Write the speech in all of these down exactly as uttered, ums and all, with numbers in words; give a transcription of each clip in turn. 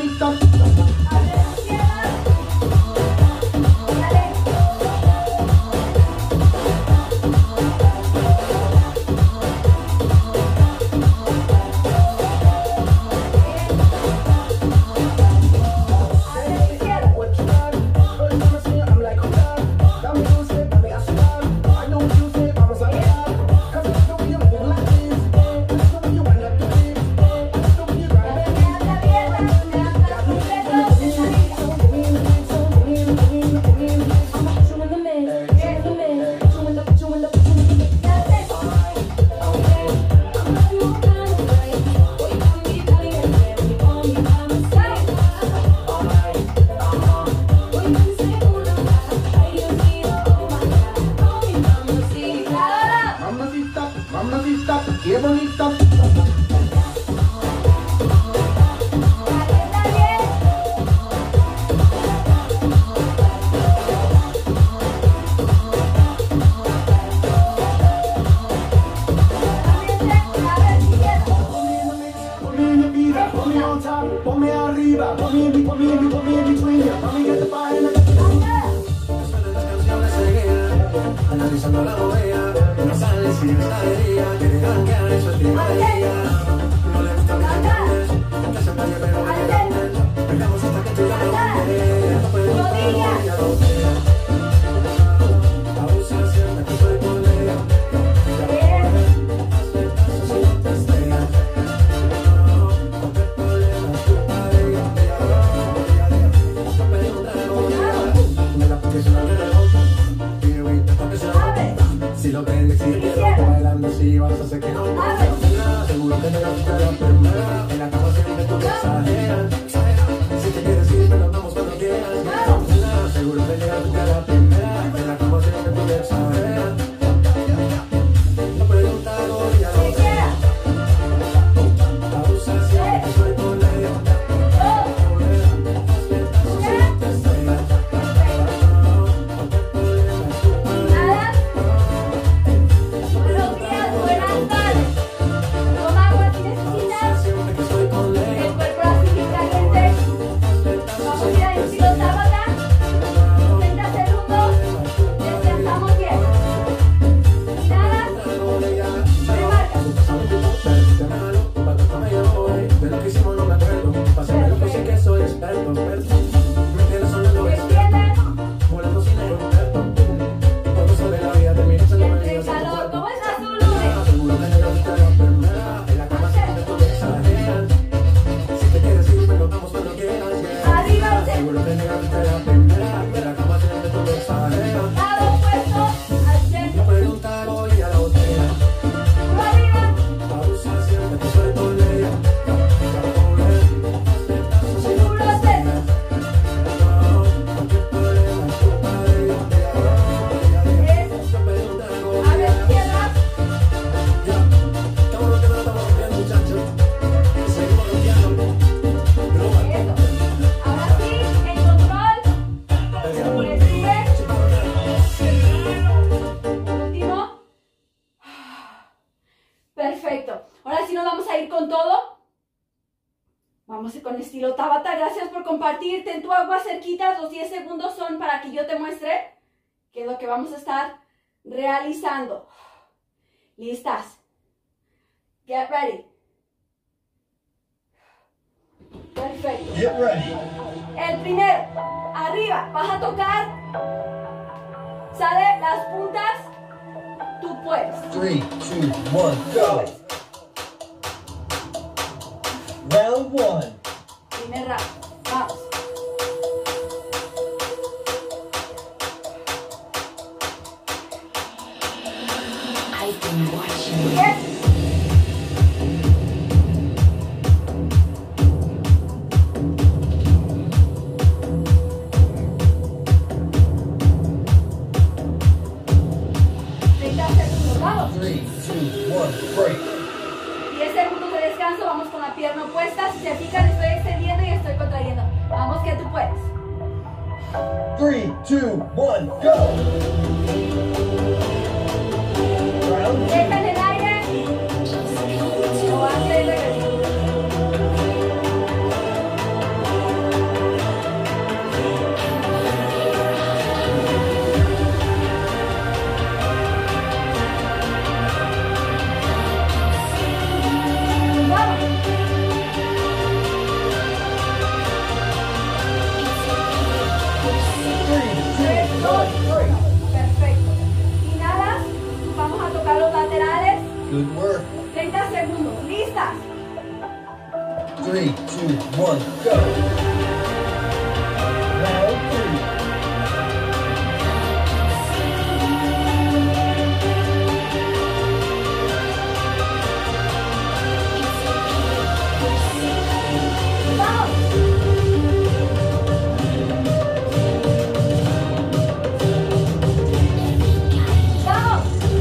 Analizando la movida, no sale sin esta alegría. Quiere gankear, eso es primaria. No le gusta mis canciones, que se vaya pero me canten. Pegamos hasta que tú ya lo quieres. No puedo estar hoy a la botella. Abusa siempre que soy con ella. Ya voy a hazle caso si no te estrellas. No te problemas, culpa de ella. Ella, ella, ella. No pedí un trago, ella. Me la puse una reloj. Si lo prendes, si te quiero bailando, si vas a hacer que no te nada. Seguro que te gusta la primera. En la cama siempre tú te exageras. Si te quieres ir, pero vamos cuando quieras. Seguro que te gusta la primera. En la cama siempre tú te exageras. No pregunta algo, ya lo sé. Abusa siempre que soy con ella. Hazle caso si no te estrellas. Perfecto. Ahora sí nos vamos a ir con todo. Vamos a ir con estilo Tabata. Gracias por compartir. Ten tu agua cerquita. Los diez segundos son para que yo te muestre qué es lo que vamos a estar realizando. ¿Listas? Get ready. Perfecto. Get ready. El primero. Arriba. Vas a tocar. Sale las puntas. Tú puedes. three, two, one, go. Round one. Primer round. Vamos. I've been watching. Yes. treinta segundos. Vamos. three, two, one, break. diez segundos de descanso, vamos con la pierna opuesta. Si se fijan, estoy extendiendo y estoy contrayendo. Vamos que tú puedes. three, two, one, go. Round two. Deja en el aire. O hazle el regreso. Good work. treinta segundos. ¿Listas? Three, two, one, go. Round three. ¡Vamos! ¡Vamos!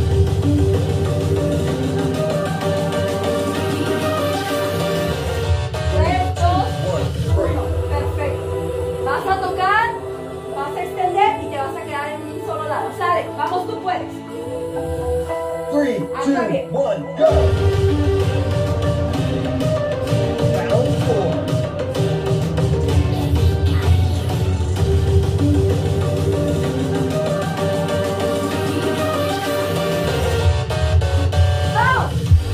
Tres, dos, One, break. uno. Perfecto. Vas a tocar, vas a extender y te vas a quedar en un solo lado. Sale, vamos, tú puedes. Three, Anda bien. two, one, go. Round four. ¡Vamos!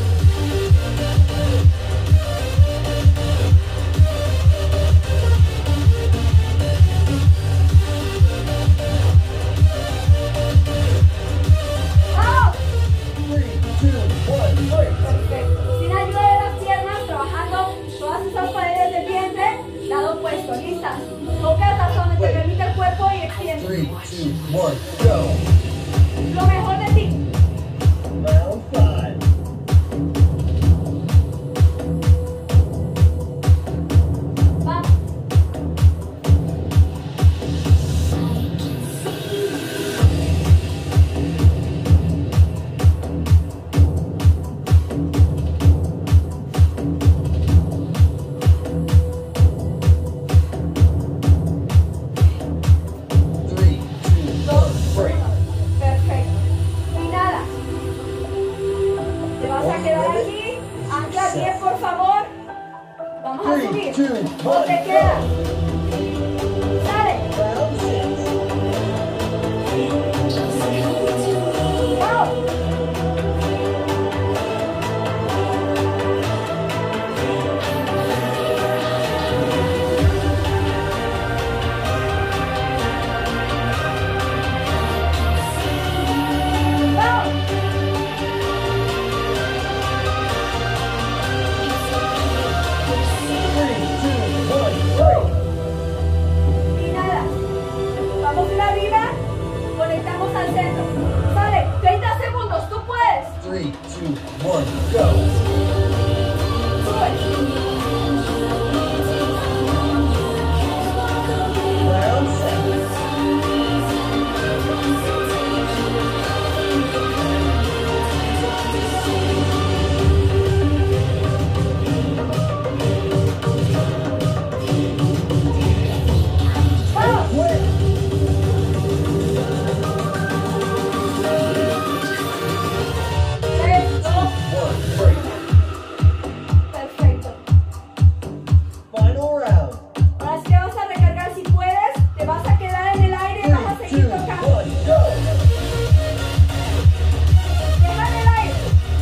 ¡Vamos! Three, two, one, break. Perfecto. Sin ayuda de las piernas, trabajando todas esas paredes del vientre, lado opuesto. ¿Listas? Tocas hasta donde te permite el cuerpo y extiende. Three, two, one, go. Lo mejor de ti. Round five. Vamos. Three, two, one, break. Perfecto. Inhala. Te vas a quedar aquí. Ancla bien, por favor. Vamos a Three, subir. two, No one, te go. quedas. Sale. Round six. Vamos. Vamos. Three, two, one, break. Inhala. Vamos a ir arriba. Conectamos al centro. Sale. treinta segundos. Tú puedes. Three, two, one, go. Sube. Round seven. Vamos. Quit. Tres, dos. One, break. Perfecto. Final round. Ahora sí te vas a recargar si puedes. Te vas a quedar en el aire y vas a Three, seguir two, tocando. one, go. Deja en el aire.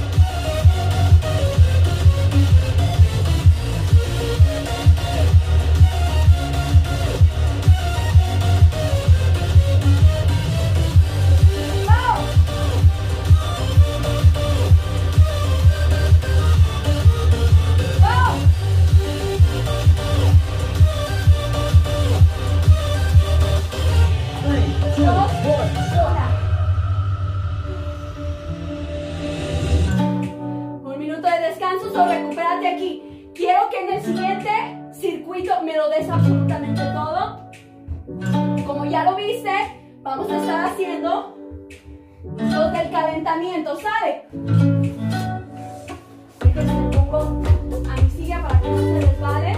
¡Vamos! ¡Vamos! Three, two, Dos, one, stop. una. Un minuto de descanso, solo recupérate aquí. Quiero que en el siguiente circuito me lo des absolutamente todo. Como ya lo viste, vamos a estar haciendo los del calentamiento, ¿sale? Déjenme pongo a mi silla para que no se resbale.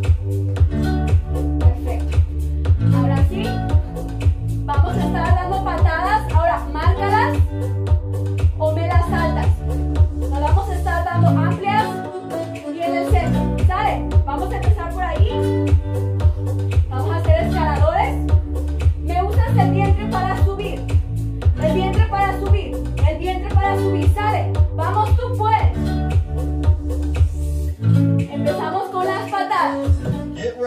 Perfecto. Ahora sí, vamos a estar dando patadas. Ahora, márcalas o me las saltas. Nos vamos a estar dando amplias y en el centro. ¿Sale? Vamos a empezar por ahí. Vamos a hacer escaladores. Me usas el vientre para subir. El vientre para subir. El vientre para subir. ¿Sale? Vamos, tú puedes. Empezamos con las patadas. Get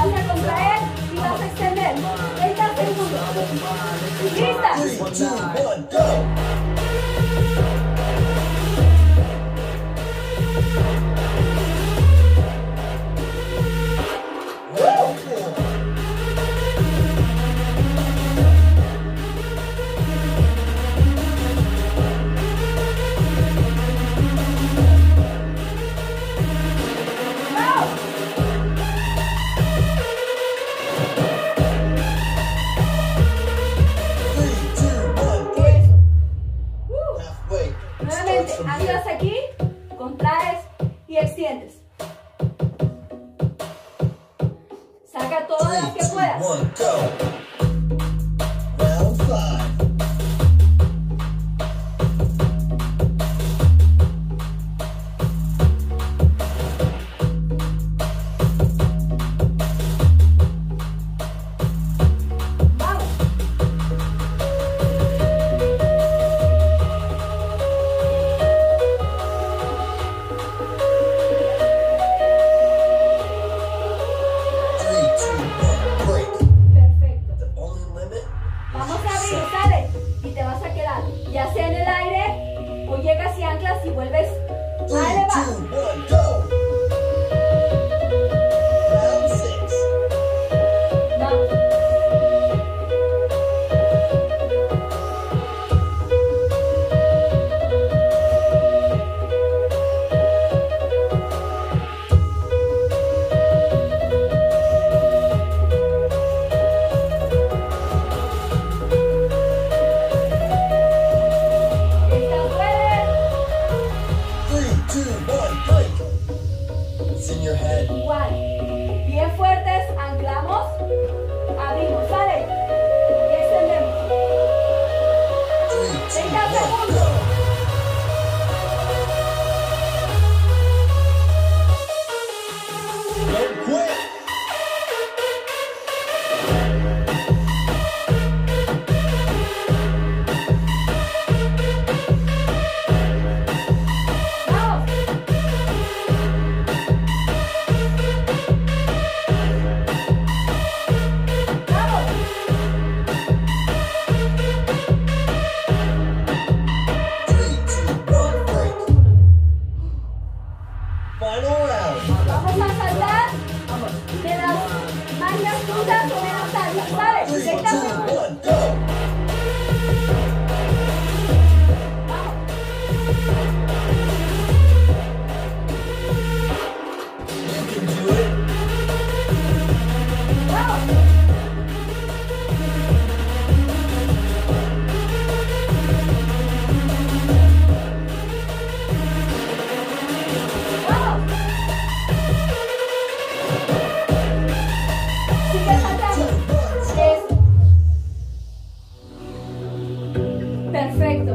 vas a contraer y vas a extender. treinta segundos. ¿Listas? Three, two, one, go! Round four. ¡Vamos! Three, two, one, Eso. break. Uh. Halfway. Nuevamente, Starts from anclas here. aquí, contraes y extiendes. Saca todas las Three, que two, puedas. one, go! Round five. Vamos. Three, two, one, break. Perfecto. The only limit. Vamos a abrir, sale. Y te vas a quedar, ya sea en el aire, o llegas y anclas y vuelves a Three, elevar. two, one, go! Round six. Vamos. Esta puede. Three, two, one, break. It's in your head. Igual. Bien fuertes, anclamos, abrimos, sale. Y extendemos. Three, two, treinta one, segundos. go! Don't quit! Vamos. Vamos. Three, two, one, break. Final round. Vamos a saltar de las mangas juntas o menos altas, ¿sale? Three, treinta two, segundos. one, go! Vamos. You can do it. Vamos. Vamos. Sigue saltando. Eso. Perfecto.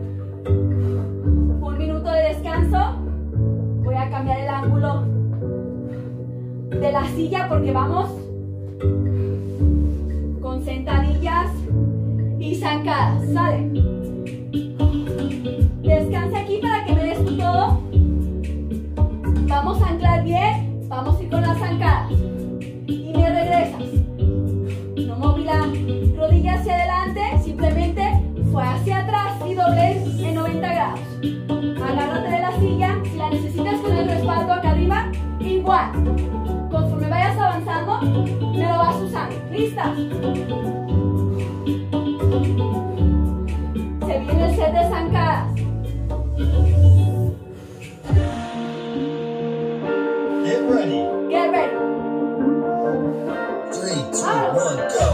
Un minuto de descanso. Voy a cambiar el ángulo de la silla porque vamos con sentadillas y zancadas. Sale. Descansa aquí para que me des tu todo. Vamos a anclar bien. Vamos a ir con las zancadas. Y me regresas. No moví la rodilla hacia adelante, simplemente fue hacia atrás y doblé en noventa grados. Agárrate de la silla, si la necesitas con el respaldo acá arriba, igual. Conforme vayas avanzando, me lo vas usando. ¿Listas? Se viene el set de zancadas. Get ready. Get ready. Three, two, one, go!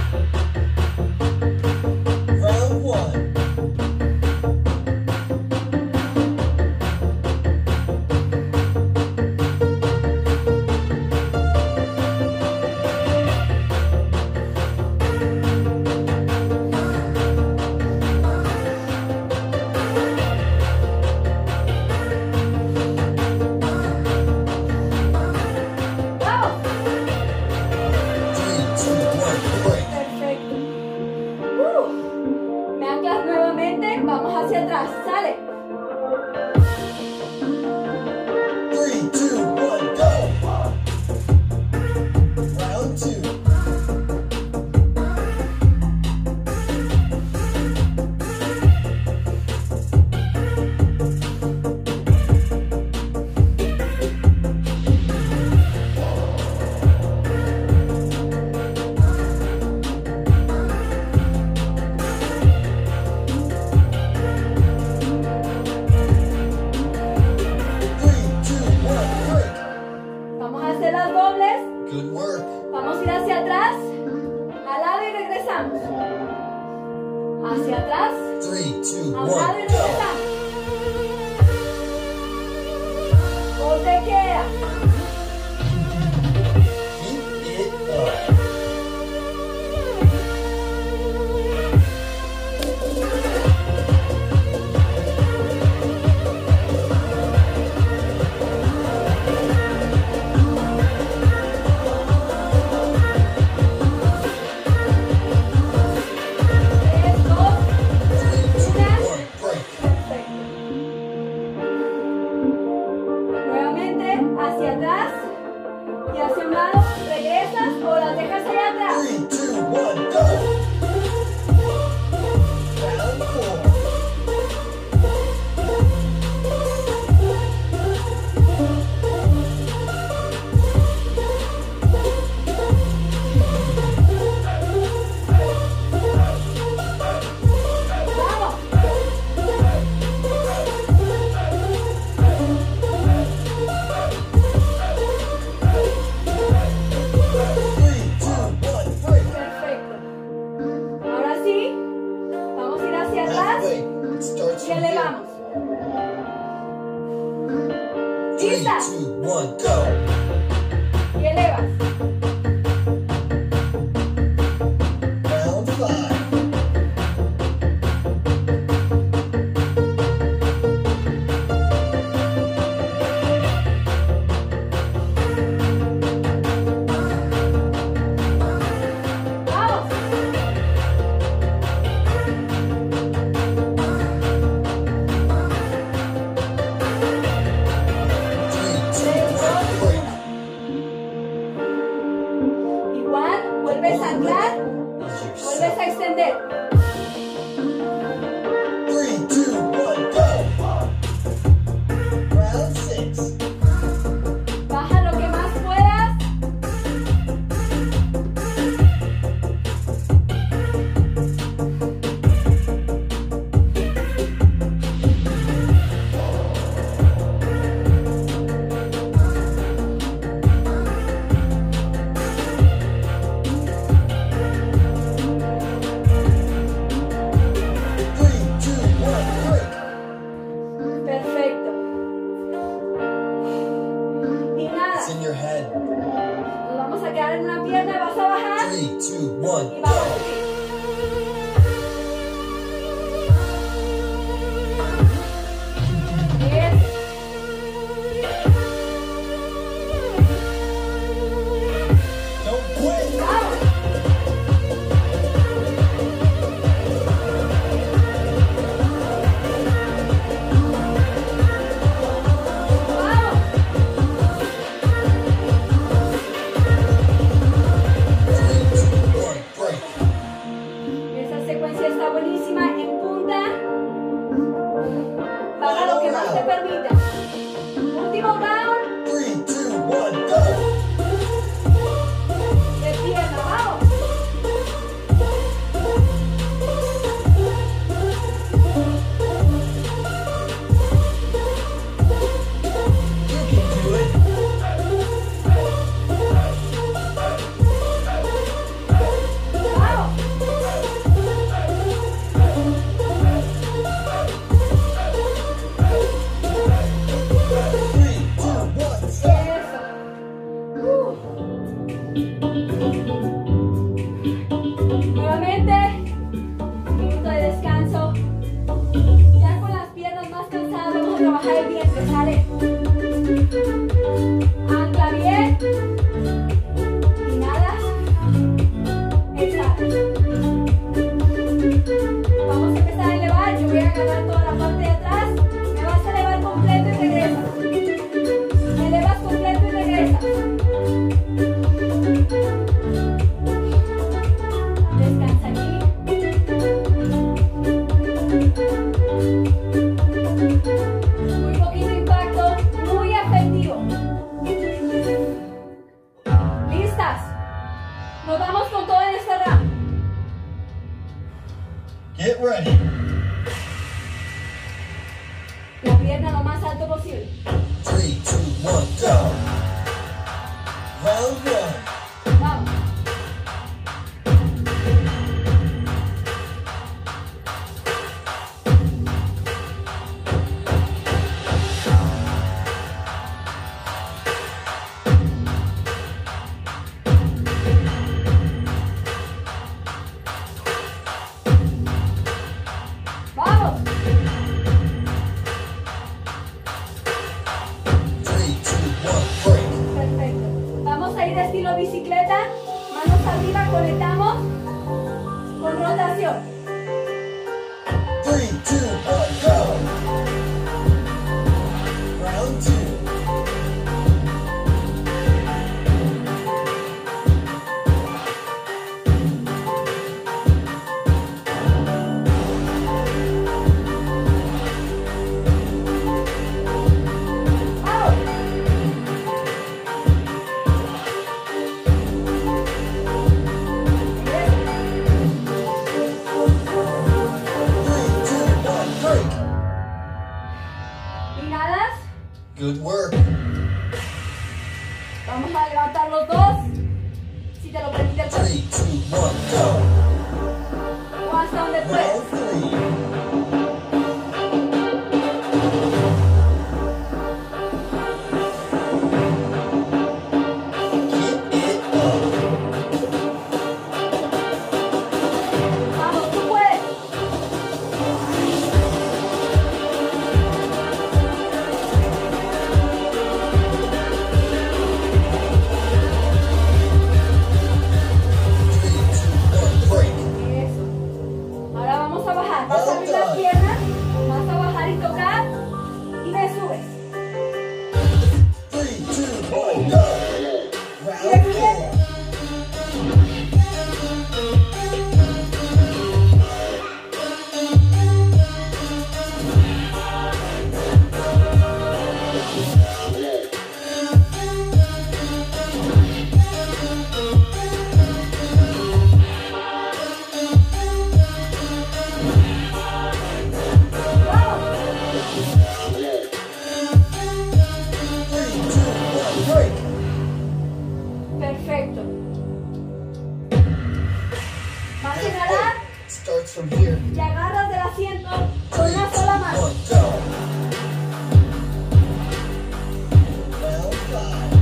Round one. Vamos a ir hacia atrás, al lado y regresamos. Hacia atrás, Three, two, a un lado y one, go. regresamos. Ponte queda. Keep it up. Tres, dos, Three, two, una. one, break. Perfecto. Nuevamente hacia atrás y hacia un lado. Regresas o las dejas allá atrás. Three, two, one, go. Round four. Vamos. Three, two, one, break. Perfecto. Ahora sí, vamos a ir hacia atrás Halfway. It starts y from here. elevamos. Three, Lista. two, one, go. Y elevas. Round five. Vamos. Three, two, one, break. Igual, vuelves a anclar, Is vuelves yourself. a extender. Three, two, one, go. Round six. Baja lo que más puedas. Three, two, one, break. Perfecto. Y nada, It's in your head. nos vamos a quedar en una pierna, vas a bajar Three, two, one, y vamos a go. subir. Eso. Don't quit. Vamos. Vamos. Three, two, one, break. Esa secuencia está buenísima. En punta. Baja lo que más te permita. Último round Three, two, one, go. de pierna. Vamos. You can do it. Vamos. Three, two, one, stop. Eso. Uh. Nuevamente, minuto de descanso. Ya con las piernas más cansadas, vamos a trabajar el vientre, ¿sale? Ancla bien. Inhalas. Exhala. Vamos a empezar a elevar. Yo voy a agarrar toda la parte de atrás. Me vas a elevar completo y regresas. Elevas completo y regresas. Descansa aquí. Muy poquito impacto, muy efectivo. ¿Listas? Nos vamos con todo en este round. Get ready. La pierna lo más alto posible. Three, two, one, go. Round one. Vamos. manos arriba, conectamos con rotación. Three, two, one, go. Round two. Good work. Vamos a levantar los dos. Si te lo permite el cuerpo. Three, two, one, go. O hasta donde Round puedes. three. Keep it up. Vamos, tú puedes. Eso. Ahora vamos a bajar. Vas a abrir las piernas, vas a bajar y tocar y me subes. Three, two, one, go. Round four. Three, two, one, break. Perfecto. Vas a inhalar Starts from here. y agarras del asiento con Three, una two, sola mano. one, go. Round five.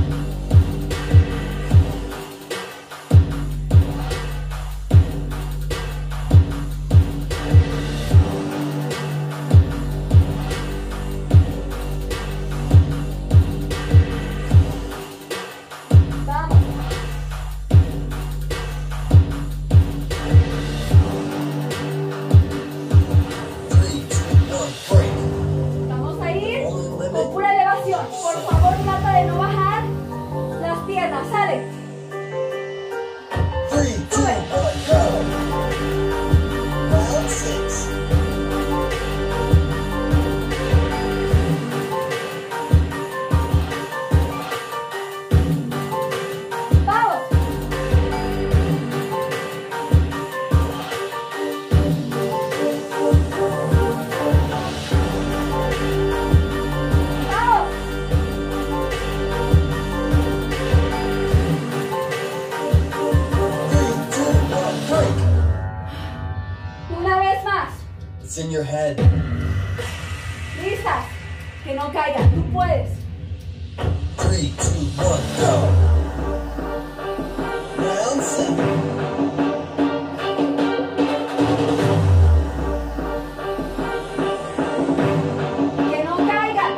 Vamos. Three, two, one, break. Vamos a ir All in con limit. pura elevación. Por favor, trata de no bajar las piernas. Sale. Three, two, one, go. Round six. Vamos. Vamos. Three, two, one, break. Una vez más. It's in your head. Listas. Que no caigan. Tú puedes. Three, two, one, go. Round seven. Que no caigan.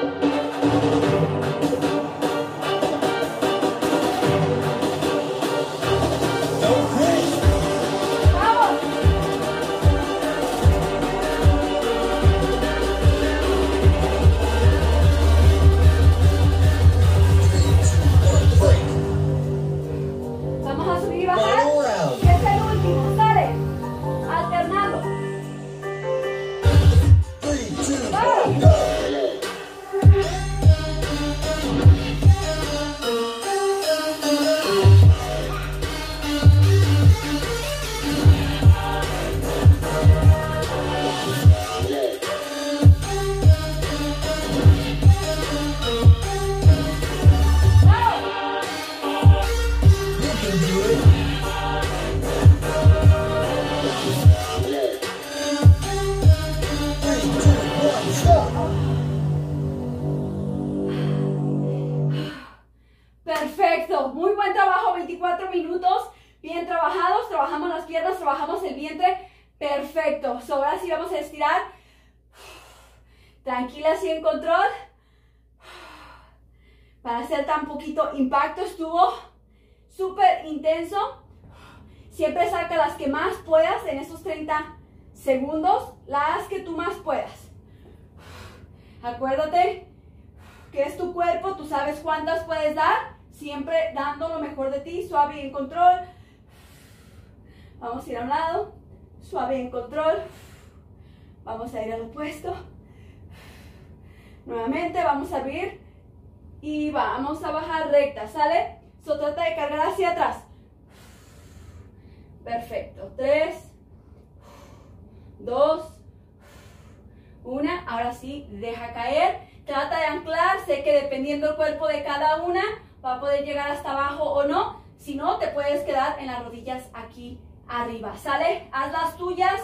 Don't quit. Vamos. Three, two, one, break. Vamos a subir y bajar. Final round. Y es el último. Sale. Alternando. Three, two, one, go. Vamos. You can do it. Three, two, one, stop. Perfecto, muy buen trabajo, veinticuatro minutos, bien trabajados, trabajamos las piernas, trabajamos el vientre, perfecto. So, ahora sí vamos a estirar, tranquilas y en control. Para hacer tan poquito impacto estuvo súper intenso. Siempre saca las que más puedas en esos treinta segundos, las que tú más puedas. Acuérdate que es tu cuerpo, tú sabes cuántas puedes dar, siempre dando lo mejor de ti, suave y en control. Vamos a ir a un lado, suave y en control. Vamos a ir al opuesto. Nuevamente vamos a abrir y vamos a bajar recta, ¿sale? So, trata de cargar hacia atrás. Perfecto. Tres, dos, una. Ahora sí, deja caer. Trata de anclar. Sé que dependiendo del cuerpo de cada una, va a poder llegar hasta abajo o no. Si no, te puedes quedar en las rodillas aquí arriba, ¿sale? Haz las tuyas.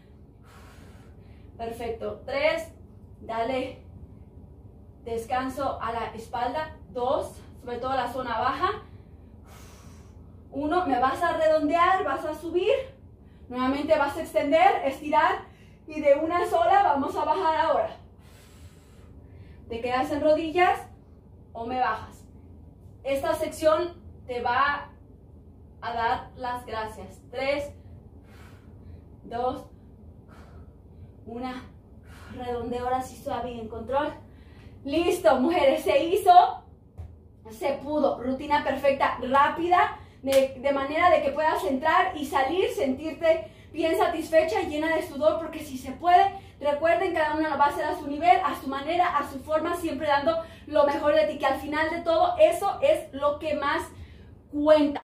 Perfecto. Tres. Dale descanso a la espalda. Dos. Sobre todo la zona baja. Uno. Me vas a redondear. Vas a subir. Nuevamente vas a extender, estirar. Y de una sola vamos a bajar ahora. Te quedas en rodillas o me bajas. Esta sección te va a dar las gracias. Tres, dos, una. Redondeo ahora sí suave y en control. Listo, mujeres, se hizo, se pudo. Rutina perfecta, rápida, de, de manera de que puedas entrar y salir, sentirte bien satisfecha y llena de sudor, porque si se puede, recuerden, cada una lo va a hacer a su nivel, a su manera, a su forma, siempre dando lo mejor de ti, que al final de todo eso es lo que más cuenta.